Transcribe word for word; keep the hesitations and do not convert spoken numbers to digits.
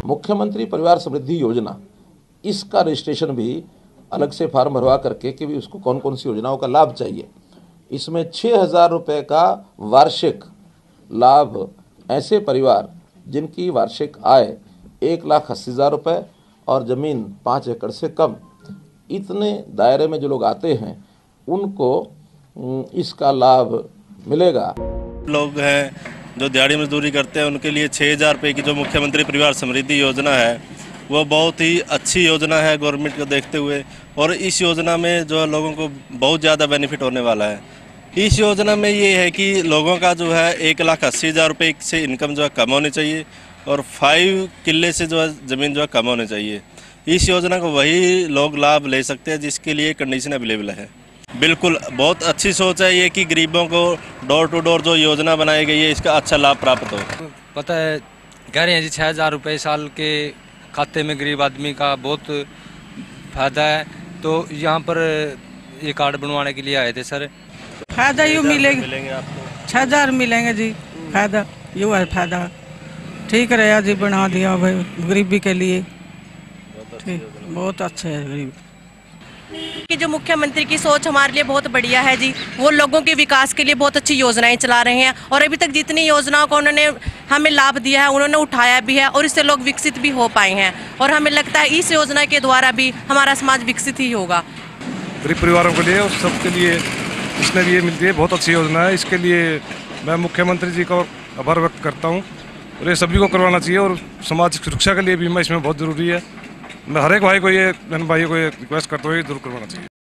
मुख्यमंत्री परिवार समृद्धि योजना, इसका रजिस्ट्रेशन भी अलग से फार्म भरवा करके कि भी उसको कौन कौन सी योजनाओं का लाभ चाहिए। इसमें छः हज़ार रुपये का वार्षिक लाभ ऐसे परिवार जिनकी वार्षिक आय एक लाख अस्सी हज़ार रुपये और ज़मीन पाँच एकड़ से कम, इतने दायरे में जो लोग आते हैं उनको इसका लाभ मिलेगा। लोग हैं जो दिहाड़ी मजदूरी करते हैं उनके लिए छः हज़ार रुपये की जो मुख्यमंत्री परिवार समृद्धि योजना है वो बहुत ही अच्छी योजना है गवर्नमेंट को देखते हुए, और इस योजना में जो लोगों को बहुत ज़्यादा बेनिफिट होने वाला है। इस योजना में ये है कि लोगों का जो है एक लाख अस्सी हज़ार रुपये से इनकम जो है कम होनी चाहिए और फाइव किले से जो है ज़मीन जो है कम होनी चाहिए। इस योजना को वही लोग लाभ ले सकते हैं जिसके लिए कंडीशन अवेलेबल है। बिल्कुल बहुत अच्छी सोच है ये कि गरीबों को डोर टू डोर जो योजना बनाई गई है इसका अच्छा लाभ प्राप्त हो। पता है कह रहे हैं जी छः हज़ार रुपये साल के खाते में गरीब आदमी का बहुत फायदा है, तो यहाँ पर ये कार्ड बनवाने के लिए आए थे सर। फायदा यूँ मिलेंगे, मिलेंगे आपको छः हज़ार मिलेंगे जी। फायदा यूँ है, फायदा ठीक रहा जी, बना दिया भाई गरीबी के लिए, ठीक बहुत अच्छे है गरीब कि जो मुख्यमंत्री की सोच हमारे लिए बहुत बढ़िया है जी। वो लोगों के विकास के लिए बहुत अच्छी योजनाएं चला रहे हैं और अभी तक जितनी योजनाओं को उन्होंने हमें लाभ दिया है उन्होंने उठाया भी है और इससे लोग विकसित भी हो पाए हैं, और हमें लगता है इस योजना के द्वारा भी हमारा समाज विकसित ही होगा। गरीब परिवारों के लिए और सबके लिए इसमें भी ये मिलती है, बहुत अच्छी योजना है। इसके लिए मैं मुख्यमंत्री जी का आभार व्यक्त करता हूँ और ये सभी को करवाना चाहिए, और समाज की सुरक्षा के लिए बीमा इसमें बहुत ज़रूरी है। मैं हर एक भाई को ये बहन भाइयों को ये रिक्वेस्ट करता हूँ ये जरूर करवाना चाहिए।